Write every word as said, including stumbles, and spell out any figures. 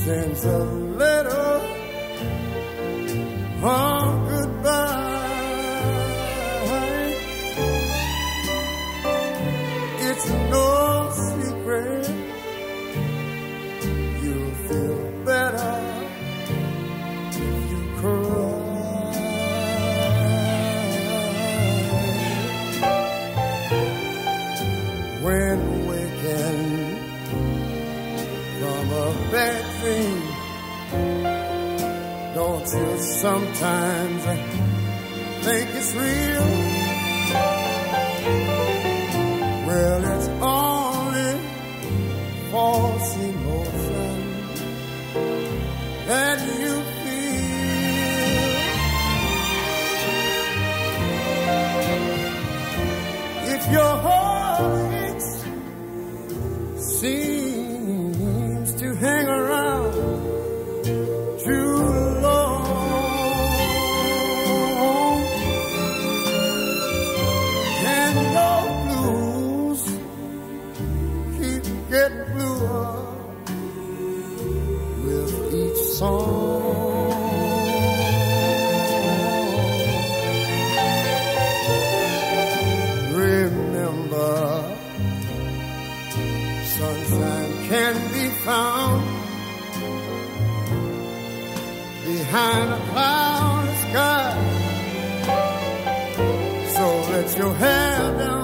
sends a letter of goodbye. It's no secret you'll feel better if you cry. When waking from a bad dream, don't you sometimes think it's real? Well, it's only false emotion that you feel. If your heart aches, seems to hang around too long, and your blues keep getting bluer with each song. Remember, sunshine can be found behind a cloudless sky. So let your hair down